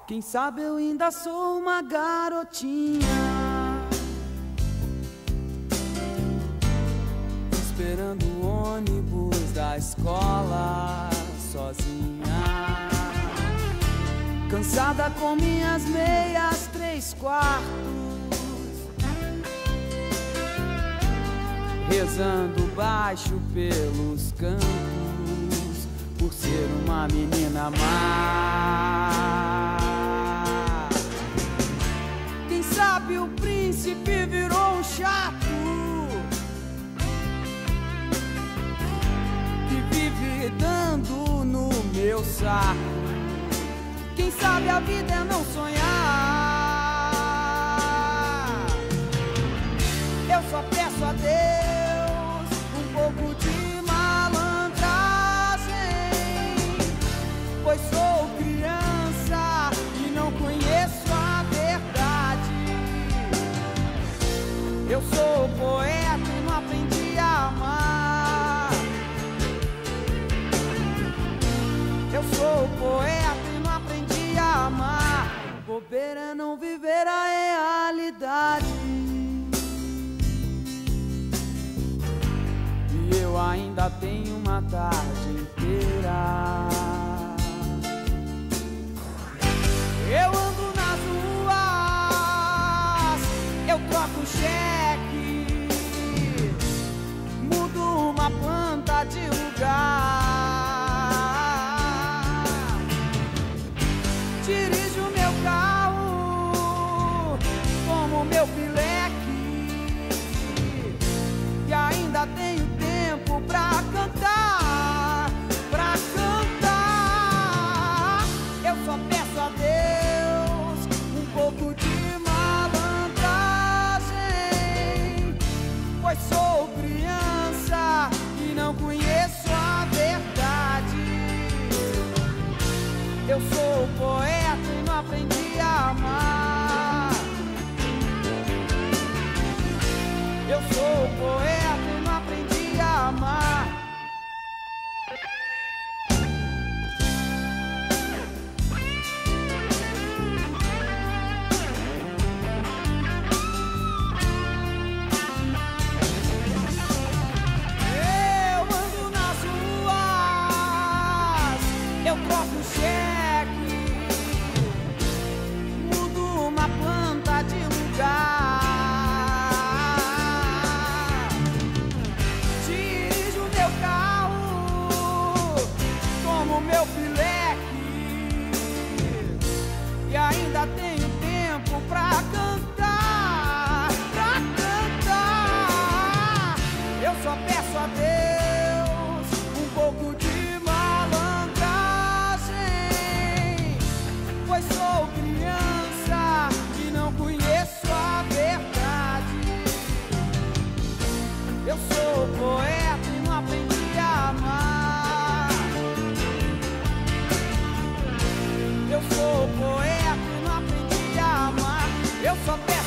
Quem sabe eu ainda sou uma garotinha, esperando o ônibus da escola sozinha, cansada com minhas meias 3/4, rezando baixo pelos cantos, por ser uma menina má. Quem sabe o príncipe virou um chato que vive dando no meu saco. Quem sabe a vida é não sonhar. Eu só peço a Deus um pouco de malandragem, pois sou criança e não conheço a verdade. Eu sou poeta e não aprendi a amar. Eu sou poeta e não aprendi a amar. Bobeira é não viver a realidade. E eu ainda tenho uma tarde inteira. Eu ando nas ruas, eu troco cheque, mudo uma planta de lugar, dirijo meu carro como meu pileque, e ainda tenho tempo pra cantar, pra cantar. Eu só peço a Deus um pouco de malandragem, pois sou criança e não conheço a verdade. Eu sou poeta e não aprendi a amar. Eu sou poeta e não aprendi a amar. Eu ando nas ruas, eu troco cheque, mudo uma planta de lugar, dirijo meu carro como meu pileque, e ainda tenho tempo pra cantar, pra cantar. Eu só peço a Deus um pouco de malandragem, pois sou criança e não conheço a verdade. Eu sou poeta e não aprendi a amar. Eu sou poeta e não aprendi a amar. Eu só peço